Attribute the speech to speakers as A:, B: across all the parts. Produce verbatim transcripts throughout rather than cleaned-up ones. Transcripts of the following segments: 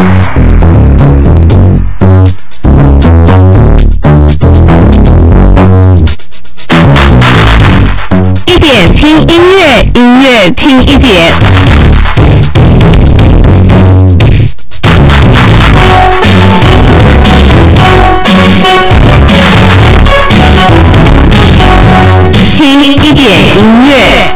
A: 一点听音乐，音乐听一点。听一点音乐。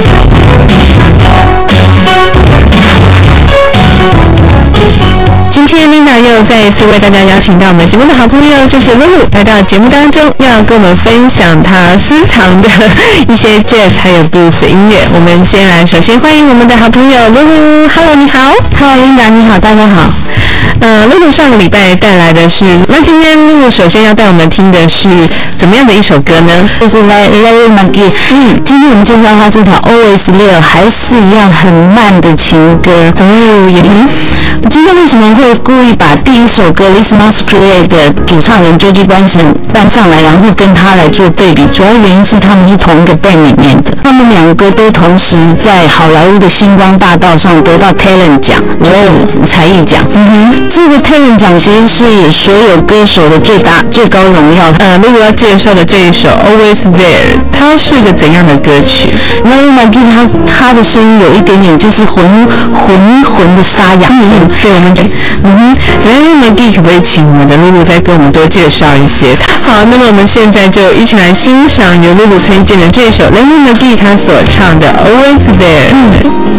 A: 今天 Lina 又再一次为大家邀请到我们节目的好朋友，就是 Lulu 来到节目当中，要跟我们分享她私藏的一些 jazz 还有 blues 的音乐。我们先来首先欢迎我们的好朋友 Lulu。Hello， 你好。
B: Hello， Linda， 你好，大家好。
A: 呃 ，Lulu 上个礼拜带来的是，那今天 Lulu 首先要带我们听的是怎么样的一首歌呢？
B: 就是 Larry Mcgee。嗯，今天我们介绍他这条 Always There， 还是一样很慢的情歌。
A: 哦，也嗯。
B: 今天为什么会故意把第一首歌《This Masquerade》的主唱人 George Benson 搬上来，然后跟他来做对比？主要原因是他们是同一个 band 里面的，他们两个都同时在好莱坞的星光大道上得到 talent 奖，就是才艺奖。嗯哼，这个 talent 奖其实是所有歌手的最大最高荣耀。
A: 呃，如果要介绍的这一首 Always There， 它是个怎样的歌曲？
B: Larry Mcgee 他他的声音有一点点就是浑浑浑的沙哑性。
A: 嗯，对，我们嗯哼 ，Larry Mcgee 可不可以请我们的 Lulu 再跟我们多介绍一些？好，那么我们现在就一起来欣赏由 Lulu 推荐的这首 Larry Mcgee 他所唱的 Always There。嗯。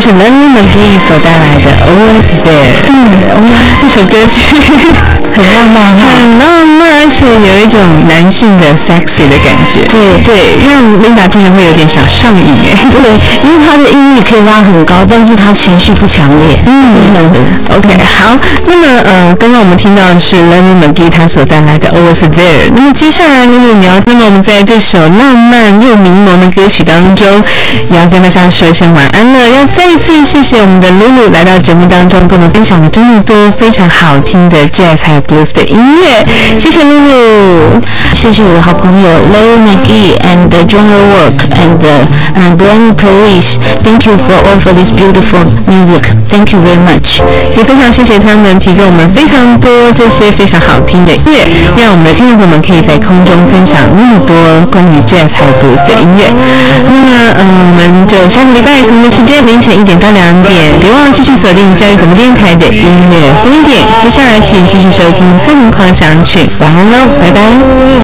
A: Larry Mcgee 所带来的 Always There。嗯，哇，这首歌曲
B: 很浪漫，
A: 很浪漫，而且有一种男性的 sexy 的感觉。
B: 对
A: 对，让 Linda 听了会有点想上瘾哎。
B: 对，因为他的音域可以拉很高，但是他情绪不强烈。嗯
A: ，OK， 好。那么呃，刚刚我们听到的是 Larry Mcgee 他所带来的 Always There。那么接下来如果你要，那么我们在这首浪漫又迷蒙的歌曲当中，也要跟大家说一声晚安了。要再一次谢谢我们的 Lulu 来到节目当中，跟我们分享了这么多非常好听的 Jazz 还有 Blues 的音乐。谢谢 Lulu，
B: 谢谢我的好朋友 Larry Mcgee and the drummer work and the and Brian Police. Thank you for all for this beautiful music. Thank you very much.
A: 也非常谢谢他们提供我们非常多这些非常好听的音乐，让我们的听众朋友们可以在空中分享那么多关于 Jazz 还有 Blues 的音乐。那么，嗯、呃，我们就下个礼拜同一时间凌晨一点到两点，别忘了继续锁定教育广播电台的音乐风点。接下来请继续收听《森林狂想曲》，晚安喽，拜拜。